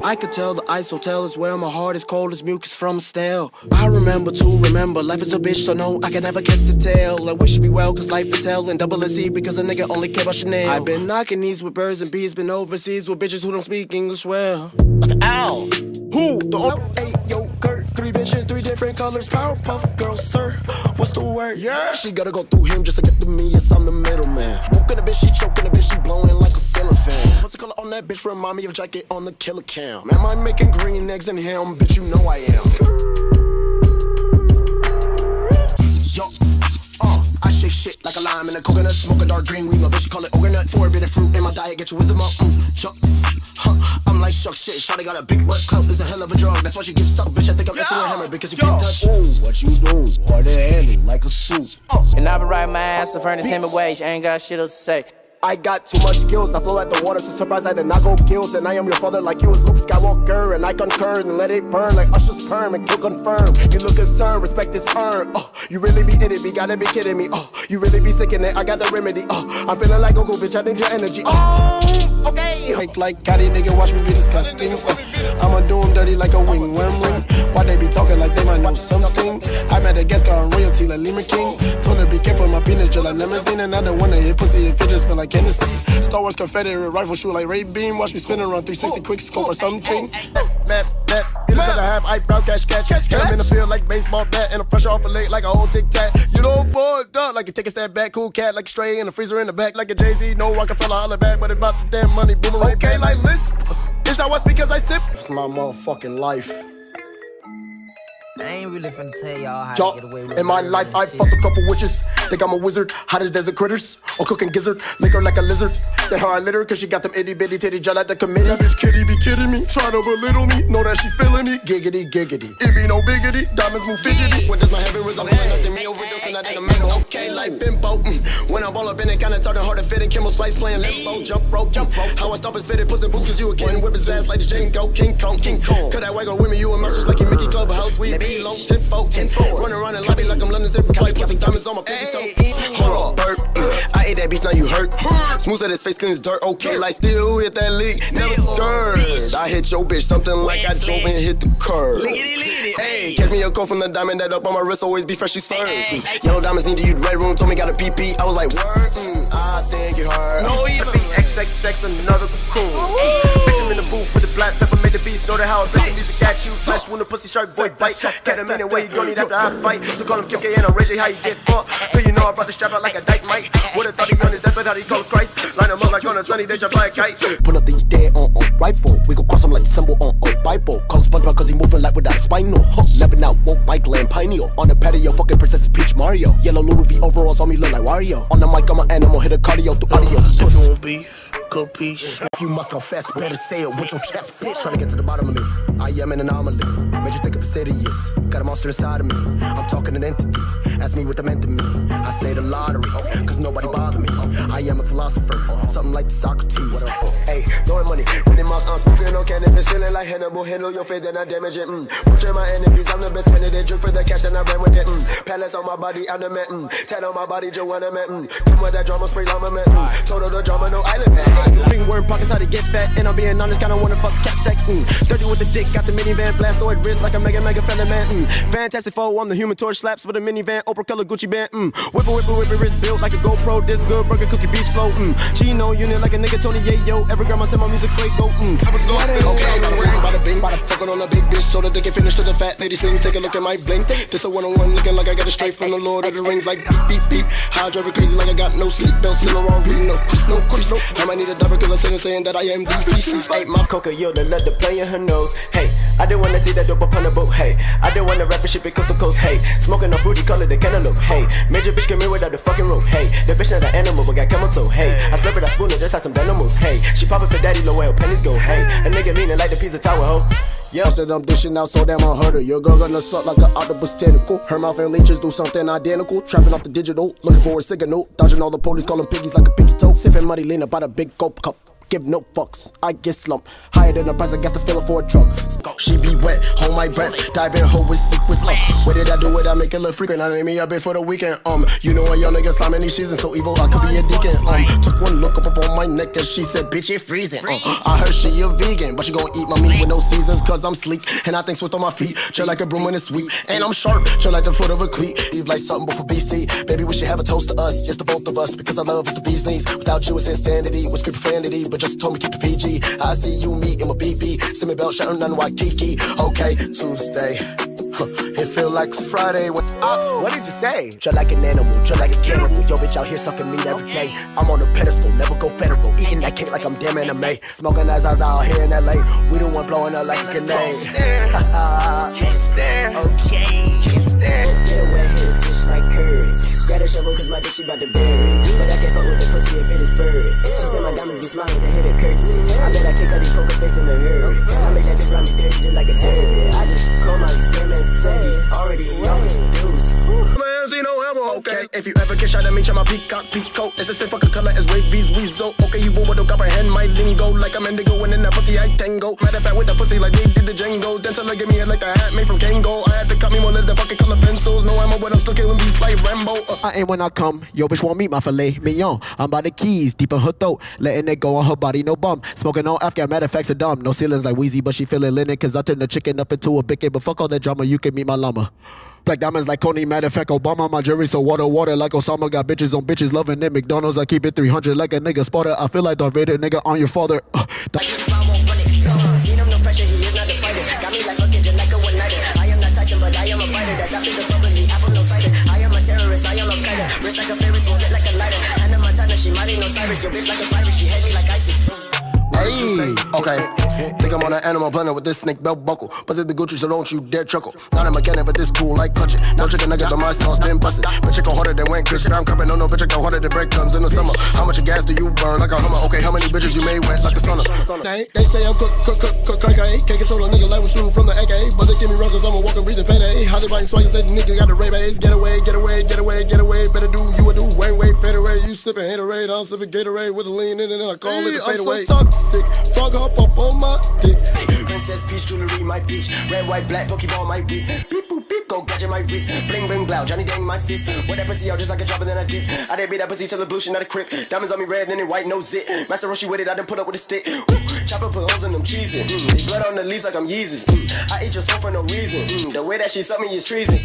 I could tell the ice hotel is where my heart is cold as mucus from stale. I remember to remember, life is a bitch, so no, I can never kiss a tail. I wish me well, cause life is hell, and double a Z because a nigga only care about Chanel. I've been knocking these with birds and bees, been overseas with bitches who don't speak English well. Like an owl. Who? The hey, yogurt. 3 bitches, 3 different colors. Powerpuff Girls, sir. What's the word? Yeah. She gotta go through him just to get to me. Yes, I'm the middleman. Woken a bitch, she choking a bitch, she blowing like a ceiling fan. What's the color on that bitch? Remind me of a jacket on the killer cam. Am I making green eggs and ham? Bitch, you know I am. Yo. I shake shit like a lime in a coconut. Smoke a dark green weed. My bitch, she call it coconut. Forbidden fruit in my diet. Get your wisdom up. I'm like shuck shit. Shawty got a big butt. Clout is a hell of a drug. That's why she gives suck. Bitch, I think I'm into a hammer because you can't touch. Ooh, what you do? Hard to handle like a soup. And I been riding my ass to Furnace Hemingway. She ain't got shit else to say. I got too much skills, I flow like the water, so surprised I did not go kills. And I am your father like you was Luke Skywalker. And I concur and let it burn like Usher's perm and kill confirm. You look concerned, respect is earned. You really be itty, be gotta be kidding me. You really be sick in it, I got the remedy. I'm feeling like Goku, bitch, I need your energy. Okay. Like Gotti, nigga, watch me be disgusting. I'ma do them dirty like a wing worm ring. Why they be talking like they might know something? I'm at a guest car on royalty like Lima King. Told her be careful, my penis just like limousine. And I don't wanna hit pussy if it just smell like Hennessy. Star Wars Confederate rifle shoot like Ray Beam. Watch me spin around 360 quick scope or something. Bat, in the center half, eyebrow, catch. I'm in the field like baseball bat. And a pressure off a leg like a whole tic-tac. You don't fall up like you take a step back. Cool cat like a stray in the freezer in the back. Like a Jay-Z, no Rockefeller holler back. But about the damn money, boomerang. Okay, like lisp. Is that what's because I sip? It's my motherfucking life. I ain't really finna tell y'all how to get away with it. In my life, I fucked a couple witches. Think I'm a wizard, hot as desert critters. Or cooking gizzard, liquor like a lizard. Then how I lit her, cause she got them itty bitty titty gel at the committee. That bitch kitty be kidding me, trying to belittle me. Know that she feeling me, giggity, giggity. It be no biggity, diamonds move fidgety. When does my heaven result? When I see me overdosing, I did a memo. Okay, like bimbo. When I'm all up in it, kinda talking hard to fit in. Kimmel slice playing limbo, jump rope. How I stop is fitted, puss and boots, cause you a kid. Whip his ass like the Django, King Kong. Cut that waggle with me, you and muscles like you Mickey Clubhouse. We be long, 10-4. Run around and lobby like I'm London's every probably put some diamonds on my pinky toe. Hold up, burp. I ate that beef, now you hurt. Smooth at his face, clean as dirt. Okay, like still hit that lick, never scared. I hit your bitch, something like I drove and hit the curb. Hey, catch me a call from the diamond that up on my wrist, always be freshly served. Yellow diamonds need to use red room, told me got a PP. I was like, word, I think you heard. No, you be XXX, another cocoon. Bitch, I'm in the booth with the black pepper, make the beast know that how a bitch needs to catch you. Flesh when the pussy shark boy bite. Cat a minute where you don't need after I fight. So call him Kim K and I'm Reggie, how you get fucked. Cause you know I brought the strap out like a dyke mic. Would've thought he on his death, but how he called Christ. Line him up like on a sunny day, jump like a kite. Pull up the dead on rifle. We gon' cross him like the symbol on Bible. Call him SpongeBob cause he moving like without a spinal. Never now, woke bike land pineal. On the patio, fucking Princess Peach Mario. Yellow Louis V overalls on me look like Wario. On the mic, I'm an animal, hit a cardio through audio. If you want beef, go peace. If you must confess, better say it with your chest, bitch. Trying to get to the bottom of me. I am an anomaly. Made you think of insidious. Got a monster inside of me. I'm talking an entity. Ask me what they meant to me. I say the lottery, cause nobody bother me. I am a philosopher, something like the Socrates. Hey, throwing money, winning my smoking on cannabis, feeling like Hannibal. Handle your faith and I damage it. Butcher my enemies, I'm the best candidate. Drink for the cash and I ran with it. Palace on my body, I'm the man. Tat on my body, Joanna met. Come with that drama, spray llama met. Total the drama, no island man. Ringworm pockets, how to get fat. And I'm being honest, kinda wanna fuck cat sex. 30 with the dick, got the minivan, blastoid wrist like a mega fella man. Fantastic foe, I'm the human torch, slaps for the minivan, Oprah color Gucci band. Whip it, wrist built like a GoPro. This good burger cookie beef slow. Chino unit like a nigga Tony Yayo. Every grandma said my music play go. I was so okay, bada bing, bada fucking on a big bitch so that they can finish to the fat lady sing. Take a look at my blink. This a one-on-one looking like I got it straight from the Lord of the Rings like beep beep beep. How I drive it crazy like I got no seatbelts in the wrong reading no crease. I might need a diver cause I'm sitting saying that I am the feces. Hey, my coca yo, the leather play in her nose. Hey, I didn't wanna see that dope up on the boat. Hey, I didn't wanna rap and shit it coast to coast. Hey, smoking a fruity color the cantaloupe. Hey, major bitch came in without the fucking rope. Hey, the bitch not an animal but got camel toe. Hey, I slurp it, I spoon it, just had some animals. Hey, she poppin' for daddy, low where pennies go. Hey, a nigga leaning like the pizza tower, ho. Yeah, that I'm dishing out so damn unheard of. Your girl gonna suck like an octopus tentacle. Her mouth and leeches do something identical. Trapping off the digital, looking for a signal. Dodging all the police, calling piggies like a pinky toe. Sipping muddy, leaning by the big coke cup. give no fucks. I get slumped. Higher than the price, I guess the feeling for a truck. She be wet, hold my breath. Dive in her with secrets. Where did I do it? I make it look frequent. I name me a bit for the weekend. You know a young nigga slime any season, so evil I could be a deacon. Took one look up on my neck and she said, bitch, it freezing. I heard she a vegan, but she gon' eat my meat with no seasons, cause I'm sleek. And I think swift on my feet, chill like a broom when it's sweet. And I'm sharp, chill like the foot of a cleat. Leave like something before BC. Baby, we should have a toast to us, yes, to both of us, because I love is the bee's knees. Without you, it's insanity, with script profanity, but just told me keep it PG. I see you, me, and my BB. Send me belt, shouting on Waikiki. Okay, Tuesday. It feel like Friday when What did you say? Just like an animal, just like a cannibal. Yo, bitch out here sucking meat every day. I'm on a pedestal, never go federal. Eating that cake like I'm damn anime. Smoking that Zaza out here in LA. We the one blowing up like a grenade. Can't stare. Okay, can't stare. Get away, hit his fish like curry. Grab a shovel cause my bitch she bout to bury. But I can't fuck with the pussy if it is furry. She said my diamonds be smiling, they hit a curtsy. I bet I kick her these poker face in a hurry. I make that bitch run me dirty just like a derby. I just call my Sam and say already off his deuce. Man, see no ammo, okay. If you ever get shot at me, check my peacock, peacoat. It's the same fucking color as Wavy's weasel. Okay, you woman don't comprehend my lingo. Like I'm indigo and in that pussy I tango. Matter of fact, with the pussy like they did the Django. Then tell her give me it like a hat made from Kango. I had to cut me more than the fucking color pencils. No ammo, but I'm still killing beats like Rambo. I ain't when I come, yo bitch won't meet my filet mignon. I'm by the keys, deep in her throat, letting it go on her body, no bum. Smoking on Afghan, matter of fact's a dumb. No ceilings like Wheezy, but she feeling linen, cause I turned the chicken up into a bicket. But fuck all that drama, you can meet my llama. Black diamonds like Coney, matter of fact, Obama, my jury, so water like Osama. Got bitches on bitches, loving it. McDonald's, I keep it 300 like a nigga spotter. I feel like Darth Vader, nigga, on your father. See them no pressure, he is not a fighter. Got me like fucking just like a one-nighter. I am not Tyson, but I am a fighter. That's after the bubbly, apple no cider. I am a terrorist, I am a kiter. Wrist like a Ferris, won't get like a lighter. Hannah Montana, she mighty no Cyrus. Your bitch like a virus, she hate me like ISIS. Hey, okay. Think I'm on an animal blender with this snake belt buckle. But the Gucci, so don't you dare chuckle. Not a mechanic, but this pool like clutch it. No chicken nugget, but my sauce been busted. Bitch, it go harder than when Chris Brown cupping. No, bitch, it go harder than breadcrumbs in the summer. How much gas do you burn like a Hummer? Okay, how many bitches you made wet like a sauna? They say I'm crazy. Can't control a nigga like we're shooting from the AK. But they give me run cause I'm a walking, breathing payday. How they biting swagger, say the nigga got the ray bays. Get away. Better do you would do way Federate. You sipping haterade, I'm sipping Gatorade with a lean in it and I call it a fadeaway. I'm so toxic, frog hop up on my dick. Princess peach jewelry, my bitch. Red, white, black, Pokeball, my beat. Beep, boop, beep, go gadget, my wrist. Bling, bling, blow, Johnny Dang, my fist. What that pussy out just like a drop and then I dip. I didn't beat that pussy till the blue shit, not a crip. Diamonds on me red, then it white, no zit. Master Roshi with it, I done put up with a stick. Chopper put holes in them cheeses. Blood on the leaves like I'm Yeezus. I eat your soul for no reason. The way that she suck me is treason.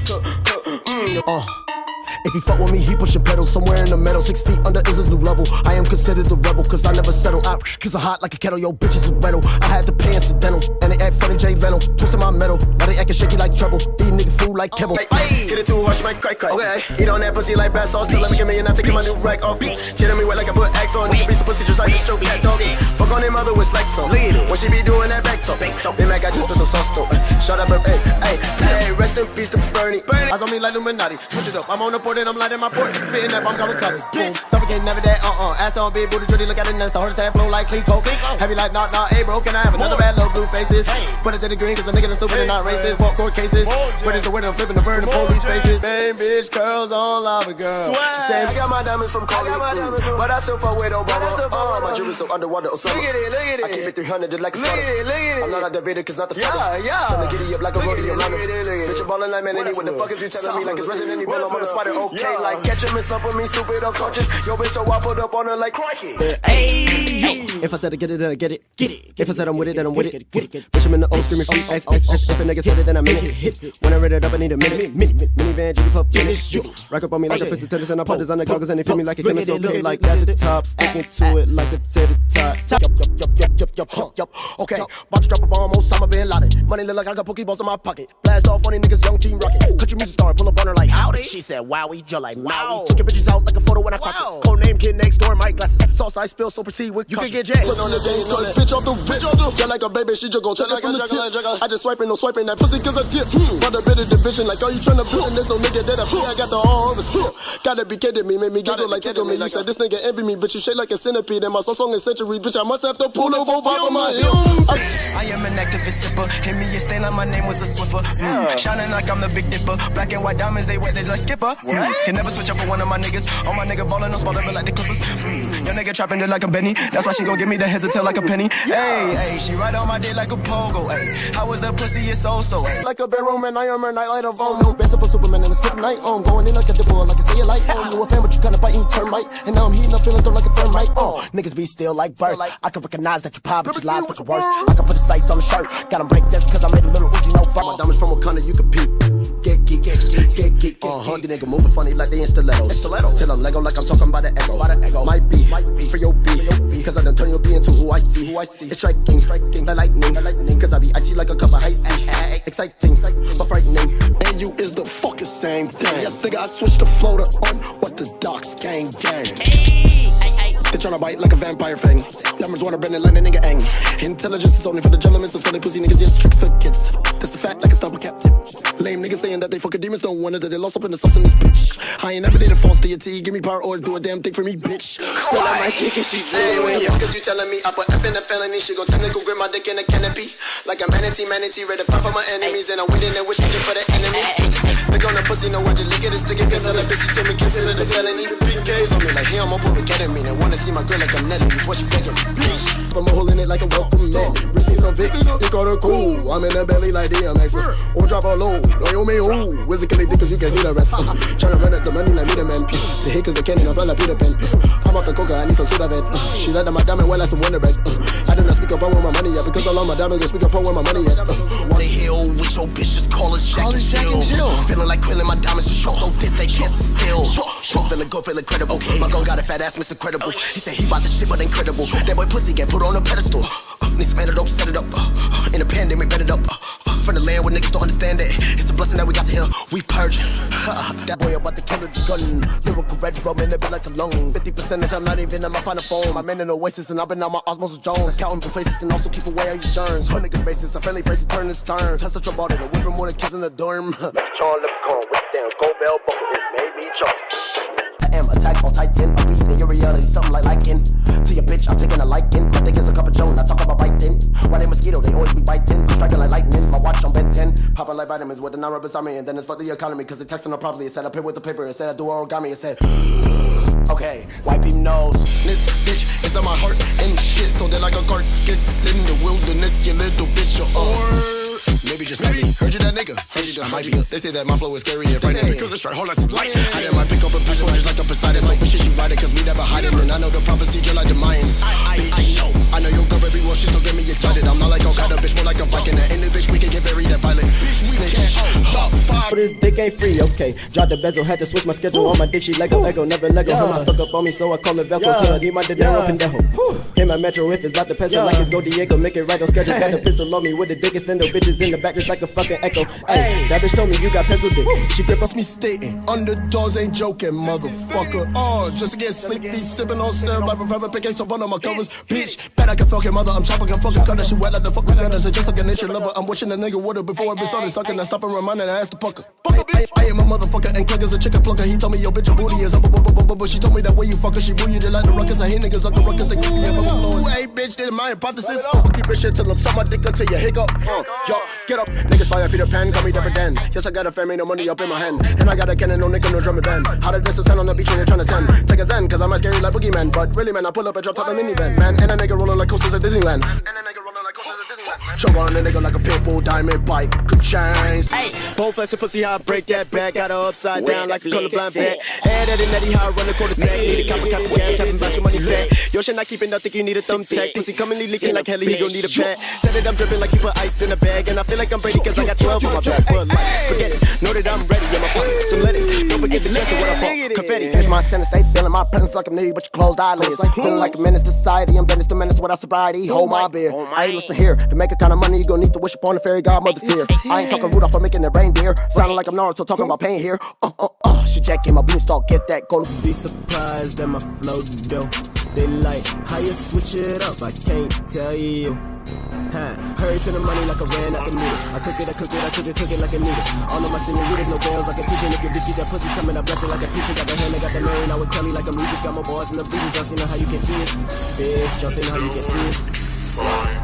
If he fuck with me, he pushing pedals somewhere in the middle. 6 feet under is his new level. I am considered the rebel, cause I never settle out. Cause I'm hot like a kettle, yo, bitches is rental. I had to pay incidentals, and they act funny, Jay Leno. Twisting my metal, now they acting shaky like treble. These niggas fool like Kebble. Get it too hard, she might crack. Okay, eat on that pussy like bad sauce. Still let me get me and I take my new rack off. Chitting me wet like I put X on. Nigga piece of pussy just like a show cat dog. Fuck on them mother with slacks on. When she be doing that back talk, then I got just put some sauce though. Shut up, hey, rest in peace to Bernie. Eyes on me like Illuminati. Switch it up, I'm on the port and I'm lighting my port. Fitting that bomb coming covered. Boom, suffocating never that. Ass on big booty, dirty, look at it nuts. Heart attack flow like clean coke. Heavy like knock, hey bro, can I have another bad little blue faces? Put it to the green cause the nigga that's stupid and not racist. Fuck court cases, but it's the word I'm flipping the bird and police faces. Same bitch, curls on lava girl. She said, I got my diamonds from Cali, but I still fuck with Obama. My jewelry so underwater, Osama. Look at it. I keep it 300 like a starter. I'm not like the Vader cause not the father. Tell me giddy up like a rodeo runner. Bitch, you ballin' like Melanie. What the fuck is you telling me? Like it's Resident Evil, I'm on the spider, okay. Like catch him and slump with me, stupid or conscious. Yo, bitch, so I put up on her like crikey. If I said I get it, then I get it. If I said I'm with it, then I'm with it. Bitch, I'm in the old screaming free X. If a nigga said it, then I'm in it. When I read it up, I need a minute. Minivan, jiggy puff, finish. Rock up on me like a pistol tennis, and I put this on the goggles, and they feel me like a chemist. Okay, like at the top, sticking to it like a tater tot. Yup. Okay, about to drop a bomb, Osama bin Laden. Money look like I got Pokeballs in my pocket. Blast off on these niggas, young team rocket. Country music star, pull up on her like howdy. She said wowie, just like Maui. Took your bitches out like a photo when I caught it. Code name kid next door, my glasses. Sauce I spill, so proceed with caution. You can get jacked. Put on the game, so this bitch off the rip. Just like a baby, she just gon' check it from the tip. I just swiping, no swiping that pussy cause I tip. Got a bit of division, like are you tryna build? And there's no nigga that I feel. I got the all of his skill. Gotta be kidding me, made me giggle like tickle me. You said this nigga envy me, bitch, you shake like a centipede. And my song is century, bitch, I must have to pull over on my heel. I am an activist sipper. Hit me a stain like my name was a Swiffer. Shining like I'm the Big Dipper. Black and white diamonds, they wet, they like Skipper. Can never switch up for one of my niggas. All my nigga ballin', no spallin', but like the Clippers. Your nigga trappin' it like a Benny. That's why she gon' give me the heads to tail like a penny. Hey, she ride on my dick like a pogo. Hey, how was the pussy? It's so. Like a bedroom man, I am a nightlight of phone. No beds up for Superman and it's kryptonite. I'm going in like a dipper, like a say light. You a fan, but you kinda biting termite. And now I'm heating up, feeling through like a thermite. Niggas be still like birth. I can recognize that you pop, but you lies, but you worse. I can put his face on the shirt. Got him break this cause I made a little Uzi, no fuck. My diamonds from Wakanda, you can peep. Get geek. The nigga moving funny like they in stilettos. Till I'm Lego like I'm talking about the ego. Might be for your beat. Cause I done turn your beat into who I see. It's striking, the lightning. Cause I be icy like a cup of ice. Exciting, but frightening. And you is the fucking same thing. Yes, nigga, I switched the floater on what the docs gang. They tryna bite like a vampire fang. Numbers wanna bend it like a nigga ang. Intelligence is only for the gentlemen, so funny pussy niggas just trick for kids. That's the fact like a stubble captain. Lame niggas saying that they fucking demons, don't wonder that they lost up in the sauce in this bitch. I ain't never did a false deity, give me power or do a damn thing for me, bitch. Well, I might kick and she Hey, when the fuck is you telling me I put F in the felony? She gon' technical grip my dick in a canopy. Like a manatee, ready to fight for my enemies. And I'm winning and wishing for the enemy. Lick on the pussy, no what you lick it, it's sticking. Cause all the bitches tell me consider the felony. PKs on me like, hey, I'm on board with ketamine. And wanna see my girl like I'm Nelly, it's what she begging, bitch. I'm holding it like a welcome mat. Wristy so big, you call her cool. I'm in the belly like DMX. Or drop a low, no you me who. Whizzically dick cause you can't see the rest. Tryna run up the money like me the man. The hit cause they can't even like Peter Pan. I'm off the coca, I need some soda vet. She let my diamond well like some wonder bread. I do not speak up on where my money at. Because all of my diamonds, speak up on where my money at. What the hell with your bitches call us Jack and Jill. Feeling like Krillin, my diamonds to show. No this, they can't steal. Feeling good, feeling credible. My gun got a fat ass, Mr. Credible. He said he bought the shit, but incredible. That boy pussy get put on a pedestal. Need some antidote, set it up. In the pandemic, bet it up. From the land where niggas don't understand it. It's a blessing that we got to hear. We purging. That boy about to kill the gun. Lyrical red rum in the bit like a lung. 50% I'm not even in my final form. I'm in an oasis and I've been on my Osmosis Jones. Counting faces and also keep away all your germs. 100 good basis, a friendly face, turn this turn. Test the trouble out of the whip more than kiss in the dorm. Sean Leprechaun, whip down, go bell buckle, it made me jump. I am attack on Titan, a beast in your reality, something like liking. To your bitch, I'm taking a liking. My dick is a cup of Joan, I talk about biting. Why they mosquito, they always be biting. Striking like lightning, my watch on Ben 10. Popping like vitamins with the non beside me. And then it's for the economy, cause it texting her properly. It said I pay with the paper, it said I do origami. It said, okay, wipe him nose. This bitch is on my heart and shit. So they're like a carcass in the wilderness, you little bitch, maybe just maybe. Heard you that nigga. Heard you that might be. They say that my flow is scary and frightening because it's straight, hold like some light. I did my pick up a piece of just like up beside it. So bitches, you ride it cause we never hide it. And I know the prophecy just like the Mayans. I know your girl very well, she still get me excited. I'm not like Al-Qaeda, bitch, more like a Viking. And in this bitch, we can get buried and violent. This dick ain't free, okay. Drop the bezel, had to switch my schedule on my dick. She Lego, never Lego. Her mouth stuck up on me, so I call it Velcro. Till I need my dinero pendejo. Hit my metro if it's about to peso like it's Go Diego. Make it right on schedule. Got the pistol on me with the dick extendo. Bitches in the back just like a fucking echo. Hey, that bitch told me you got pencil dick. She grip us me stating. Underdogs ain't joking, motherfucker. Just to get sleepy, sipping on syrup. I forever pick up one of my covers. Bitch, bet I can fucking mother. I'm chopping, can fucking cut that shit wet like the fucking gunners. Just like a nature lover. I'm washing the nigga water before I been started sucking. I stop and reminding I asked the pucker. I am a motherfucker and Clegg is a chicken plucker. He told me, yo, bitch, your booty is up, but she told me that way you fucker, she boo you like the ruckus. I hate niggas like the ruckus, they keep me up on the floor. Hey, bitch, did my hypothesis. Keep it shit till I'm suck my dick until you hiccup. Yo, get up, niggas fire Peter Pan, call me Dapper Dan. Yes, I got a family, no money up in my hand. And I got a cannon, no nigga, no drum and band. How did this sound on the beach when you're trying to tend? Take a zen, cause I'm scary like boogeyman. But really, man, I pull up and drop top the minivan, man. And a nigga rolling like coasters at Disneyland. Choke on a nigga like a pit bull, diamond bike, good chains. Pole flex and pussy, how I break that back. Got her upside down like a colorblind bat. Head at it, netty, how I run the quarter sack. Need a copper, gang, tapping about your money sack. Yo, shit not keeping up, think you need a thumbtack. Pussy coming, leaking like hell, he gon' need a pad. Said it, I'm dripping like he put ice in a bag. And I feel like I'm Brady cause I got 12 on my back. But like, forget it, know that I'm ready, yeah, my pocket, some lettuce. Don't forget the rest of what I bought, confetti. Finish my sentence, they feeling my presence like a need, but you closed eyelids. Feeling like a menace to society, I'm Dennis the menace without sobriety. Hold my beer, hey, listen here, to make a kind of money, you gon' need to wish upon the fairy godmother tears. I ain't talking Rudolph for making it reindeer. Sounding like I'm Naruto talking about pain here. She jacking my beanstalk, get that gold. Be surprised that my flow dope. They like how you switch it up, I can't tell you. Hurry to the money like I ran out the meter. I cook it like a needle. All of my senoritas, no bells like a teacher. If your bitch get that pussy coming, I bless it like a teacher. Got the hand, I got the man, I would Kelly like I'm Regis. Got my boys in the beaches, y'all see how you can see it. Bitch, y'all see how you can see it.